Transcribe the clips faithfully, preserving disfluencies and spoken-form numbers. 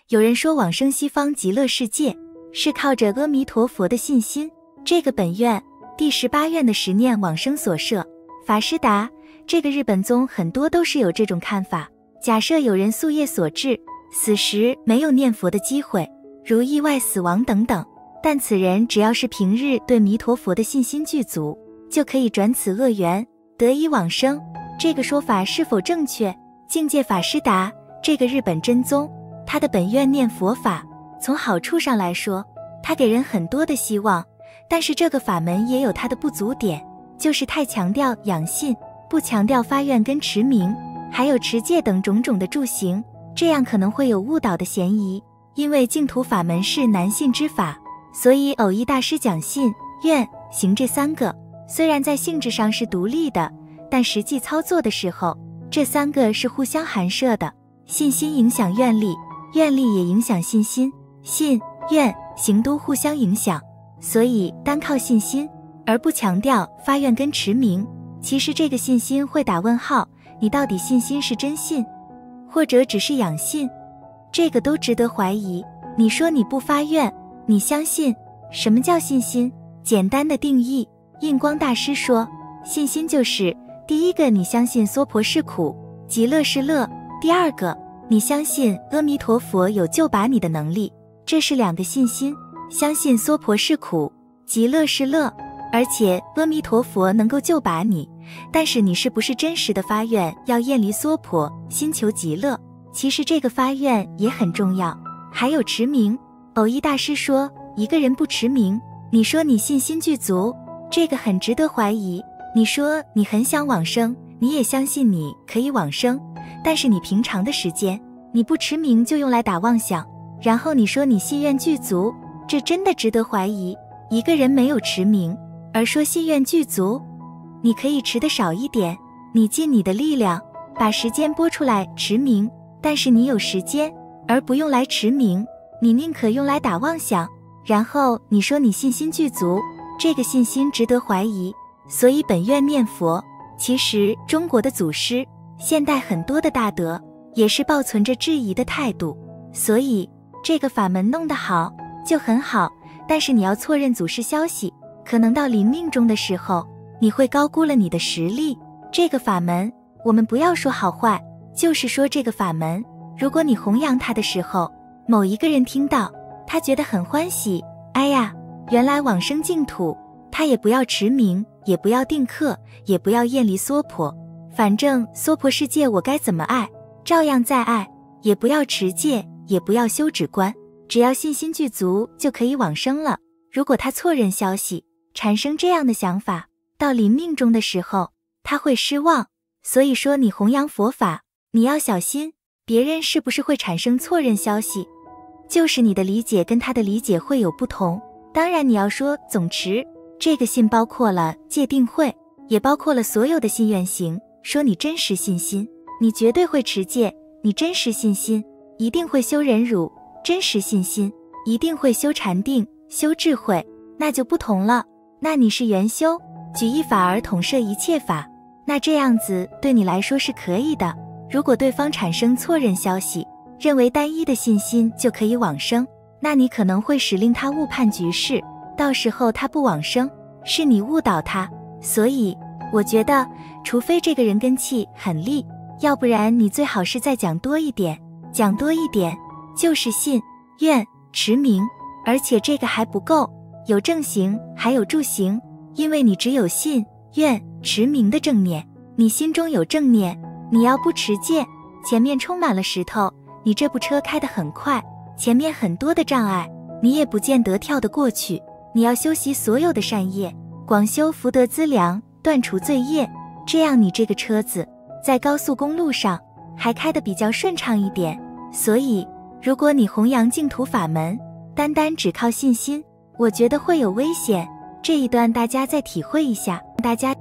有人说往生西方极乐世界是靠着阿弥陀佛的信心，这个本愿第十八愿的十念往生所摄。法师答，这个日本宗很多都是有这种看法。假设有人宿业所致，死时没有念佛的机会，如意外死亡等等，但此人只要是平日对弥陀佛的信心具足，就可以转此恶缘，得以往生。这个说法是否正确？境界法师答，这个日本真宗，他的本愿念佛法，从好处上来说，他给人很多的希望，但是这个法门也有它的不足点，就是太强调养信，不强调发愿跟持名，还有持戒等种种的助行，这样可能会有误导的嫌疑。因为净土法门是难信之法，所以偶益大师讲信、愿、行这三个，虽然在性质上是独立的，但实际操作的时候，这三个是互相含摄的。信心影响愿力，愿力也影响信心，信、愿、行都互相影响，所以单靠信心而不强调发愿跟持名，其实这个信心会打问号，你到底信心是真信，或者只是养信？这个都值得怀疑。你说你不发愿，你相信，什么叫信心？简单的定义，印光大师说，信心就是第一个，你相信娑婆是苦，极乐是乐；第二个，你相信阿弥陀佛有救拔你的能力，这是两个信心。相信娑婆是苦，极乐是乐，而且阿弥陀佛能够救拔你，但是你是不是真实的发愿要厌离娑婆，心求极乐？其实这个发愿也很重要。还有持名，偶益大师说，一个人不持名，你说你信心具足，这个很值得怀疑。你说你很想往生，你也相信你可以往生，但是你平常的时间，你不持名就用来打妄想，然后你说你信愿具足，这真的值得怀疑。一个人没有持名，而说信愿具足，你可以持得少一点，你尽你的力量，把时间拨出来持名，但是你有时间，而不用来持名，你宁可用来打妄想，然后你说你信心具足，这个信心值得怀疑。所以本愿念佛，其实中国的祖师，现代很多的大德，也是抱存着质疑的态度。所以这个法门弄得好就很好，但是你要错认祖师消息，可能到临命终的时候，你会高估了你的实力。这个法门，我们不要说好坏，就是说这个法门，如果你弘扬它的时候，某一个人听到，他觉得很欢喜，哎呀，原来往生净土，他也不要持名，也不要定课，也不要厌离娑婆，反正娑婆世界我该怎么爱，照样在爱，也不要持戒，也不要修止观，只要信心具足就可以往生了。如果他错认消息，产生这样的想法，到临命终的时候，他会失望。所以说你弘扬佛法，你要小心，别人是不是会产生错认消息，就是你的理解跟他的理解会有不同。当然你要说总持，这个信包括了戒定慧，也包括了所有的信愿行，说你真实信心，你绝对会持戒，你真实信心一定会修忍辱，真实信心一定会修禅定，修智慧，那就不同了。那你是圆修，举一法而统摄一切法，那这样子对你来说是可以的。如果对方产生错认消息，认为单一的信心就可以往生，那你可能会使令他误判局势，到时候他不往生，是你误导他。所以我觉得，除非这个人根气很利，要不然你最好是再讲多一点，讲多一点，就是信、愿、持名，而且这个还不够，有正行，还有助行。因为你只有信、愿、持名的正念，你心中有正念，你要不持戒，前面充满了石头，你这部车开得很快，前面很多的障碍，你也不见得跳得过去。你要修习所有的善业，广修福德资粮，断除罪业，这样你这个车子在高速公路上还开得比较顺畅一点。所以如果你弘扬净土法门，单单只靠信心，我觉得会有危险。这一段大家再体会一下。大家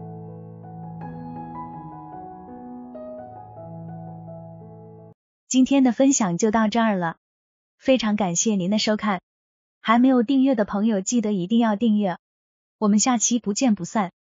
今天的分享就到这儿了，非常感谢您的收看。还没有订阅的朋友记得一定要订阅，我们下期不见不散。